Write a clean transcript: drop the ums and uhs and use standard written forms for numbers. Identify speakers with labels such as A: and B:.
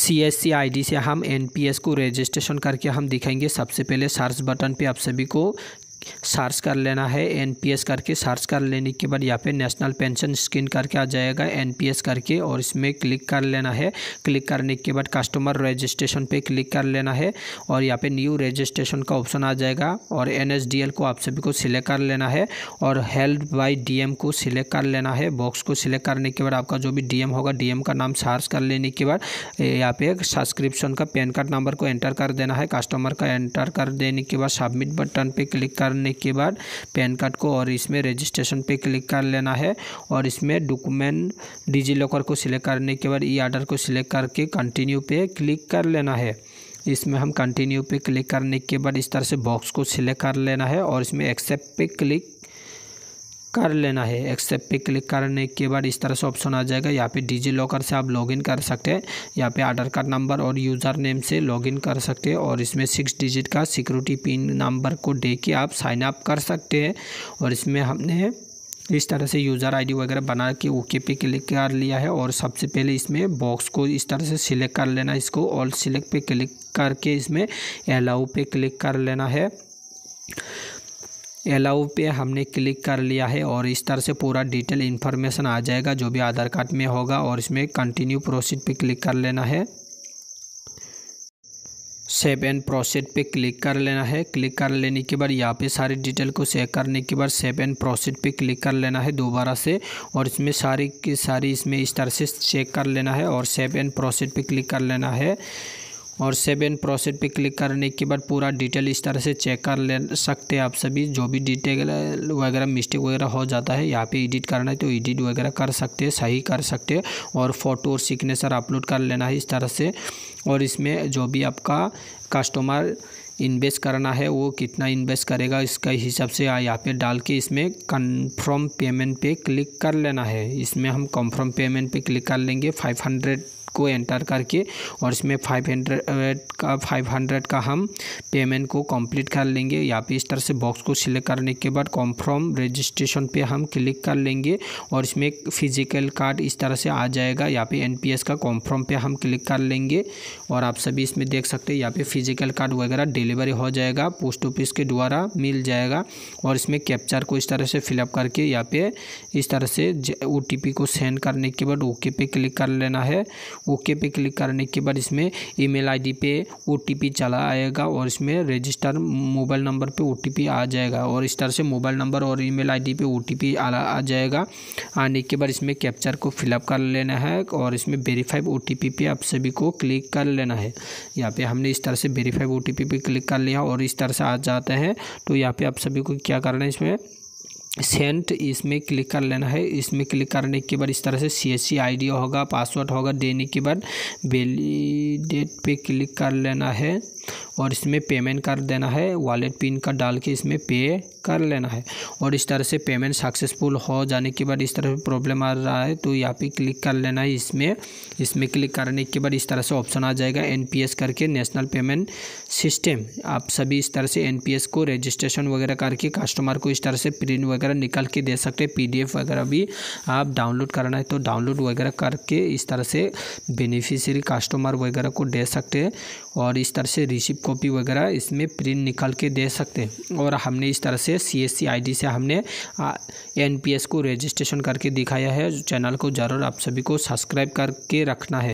A: CSC ID से हम NPS को रजिस्ट्रेशन करके हम दिखाएंगे। सबसे पहले सर्च बटन पे आप सभी को सर्च कर लेना है NPS करके। सर्च कर लेने के बाद यहाँ पे नेशनल पेंशन स्कीम करके आ जाएगा NPS करके, और इसमें क्लिक कर लेना है। क्लिक करने के बाद कस्टमर रजिस्ट्रेशन पे क्लिक कर लेना है और यहाँ पे न्यू रजिस्ट्रेशन का ऑप्शन आ जाएगा और NSDL को आप सभी को सिलेक्ट कर लेना है और हेल्ड बाय DM को सिलेक्ट कर लेना है। बॉक्स को सिलेक्ट करने के बाद आपका जो भी DM होगा DM का नाम सर्च कर लेने के बाद यहाँ पे सब्सक्रिप्शन का पैन कार्ड नंबर को एंटर कर देना है। कस्टमर का एंटर कर देने के बाद सबमिट बटन पे क्लिक करने के बाद पैन कार्ड को और इसमें रजिस्ट्रेशन पे क्लिक कर लेना है और इसमें डॉक्यूमेंट डिजी लॉकर को सिलेक्ट करने के बाद ई-ऑर्डर को सिलेक्ट करके कंटिन्यू पे क्लिक कर लेना है। इसमें हम कंटिन्यू पे क्लिक करने के बाद इस तरह से बॉक्स को सिलेक्ट कर लेना है और इसमें एक्सेप्ट पे क्लिक कर लेना है। एक्सेप्ट पे क्लिक करने के बाद इस तरह से ऑप्शन आ जाएगा। यहाँ पे डिजी लॉकर से आप लॉगिन कर सकते हैं। यहाँ पे आधार कार्ड नंबर और यूज़र नेम से लॉगिन कर सकते हैं और इसमें 6 डिजिट का सिक्योरिटी पिन नंबर को दे के आप साइन अप कर सकते हैं। और इसमें हमने इस तरह से यूज़र ID वगैरह बना के ओके पे क्लिक कर लिया है। और सबसे पहले इसमें बॉक्स को इस तरह से सिलेक्ट कर लेना है। इसको ऑल सिलेक्ट पे क्लिक करके इसमें अलाउ पे क्लिक कर लेना है। अलाउ पे हमने क्लिक कर लिया है और इस तरह से पूरा डिटेल इन्फॉर्मेशन आ जाएगा जो भी आधार कार्ड में होगा और इसमें कंटिन्यू प्रोसीड पे क्लिक कर लेना है। सेव एंड प्रोसीड पे क्लिक कर लेना है। क्लिक कर लेने के बाद यहाँ पे सारी डिटेल को सेव करने के बाद सेव एंड प्रोसीड पे क्लिक कर लेना है दोबारा से और इसमें सारी की सारी इसमें इस तरह से चेक कर लेना है और सेव एंड प्रोसीड पे क्लिक कर लेना है। और सेव एंड प्रोसीड पे क्लिक करने के बाद पूरा डिटेल इस तरह से चेक कर ले सकते हैं आप सभी। जो भी डिटेल वगैरह मिस्टेक वगैरह हो जाता है यहाँ पे एडिट करना है तो एडिट वगैरह कर सकते हैं, सही कर सकते हैं। और फ़ोटो और सिग्नेचर अपलोड कर लेना है इस तरह से। और इसमें जो भी आपका कस्टमर इन्वेस्ट करना है वो कितना इन्वेस्ट करेगा इसका हिसाब से यहाँ पे डाल के इसमें कन्फर्म पेमेंट पे क्लिक कर लेना है। इसमें हम कन्फर्म पेमेंट पे क्लिक कर लेंगे 500 को एंटर करके और इसमें 500 का हम पेमेंट को कंप्लीट कर लेंगे। यहाँ पे इस तरह से बॉक्स को सिलेक्ट करने के बाद कन्फर्म रजिस्ट्रेशन पे हम क्लिक कर लेंगे और इसमें फिजिकल कार्ड इस तरह से आ जाएगा। यहाँ पे NPS का कन्फर्म पे हम क्लिक कर लेंगे और आप सभी इसमें देख सकते हैं यहाँ पे फिजिकल कार्ड वगैरह डिलीवरी हो जाएगा, पोस्ट ऑफिस के द्वारा मिल जाएगा। और इसमें कैप्चर को इस तरह से फिलअप करके यहाँ पे इस तरह से OTP को सेंड करने के बाद ओके पे क्लिक कर लेना है। ओके पे क्लिक करने के बाद इसमें ईमेल ID पे OTP चला आएगा और इसमें रजिस्टर मोबाइल नंबर पे OTP आ जाएगा। और इस तरह से मोबाइल नंबर और ईमेल ID पे OTP आ जाएगा। आने के बाद इसमें कैप्चर को फिलअप कर लेना है और इसमें वेरीफाइड OTP पे आप सभी को क्लिक कर लेना है। यहाँ पे हमने इस तरह से वेरीफाइड OTP पे क्लिक कर लिया और इस तरह से आ जाता है। तो यहाँ पे आप सभी को क्या करना है, इसमें सेंड इसमें क्लिक कर लेना है। इसमें क्लिक करने के बाद इस तरह से CSC ID होगा, पासवर्ड होगा, देने के बाद वैलिडेट पे क्लिक कर लेना है और इसमें पेमेंट कर देना है। वॉलेट पिन का डाल के इसमें पे कर लेना है और इस तरह से पेमेंट सक्सेसफुल हो जाने के बाद इस तरह से प्रॉब्लम आ रहा है तो यहाँ पे क्लिक कर लेना है। इसमें क्लिक करने के बाद इस तरह से ऑप्शन आ जाएगा NPS करके, नेशनल पेमेंट सिस्टम। आप सभी इस तरह से NPS को रजिस्ट्रेशन वगैरह करके कस्टमर को इस तरह से प्रिंट वगैरह निकाल के दे सकते हैं। PDF वगैरह भी आप डाउनलोड करना है तो डाउनलोड वगैरह करके इस तरह से बेनिफिशियरी कस्टमर वगैरह को दे सकते हैं और इस तरह से रिसिप्ट कॉपी वगैरह इसमें प्रिंट निकाल के दे सकते हैं। और हमने इस तरह से CSC ID से हमने NPS को रजिस्ट्रेशन करके दिखाया है। चैनल को ज़रूर आप सभी को सब्सक्राइब करके रखना है।